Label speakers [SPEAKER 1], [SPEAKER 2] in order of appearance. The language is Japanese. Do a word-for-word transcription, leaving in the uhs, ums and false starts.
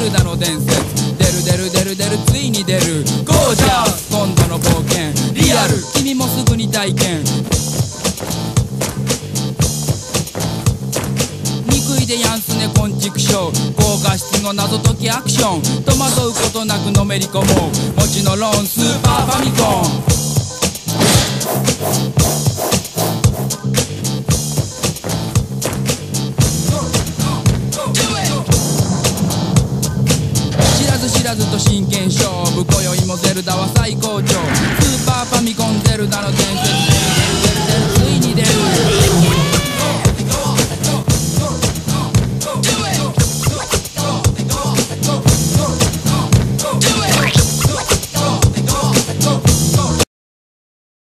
[SPEAKER 1] ゼルダの伝説。出る出る出る出るついに出る。ゴージャス今度の冒険リアル、君もすぐに体験。憎いでやんすねこんちくしょう。高画質の謎解きアクション、戸惑うことなくのめり込もう。もちのろんスーパーファミコン。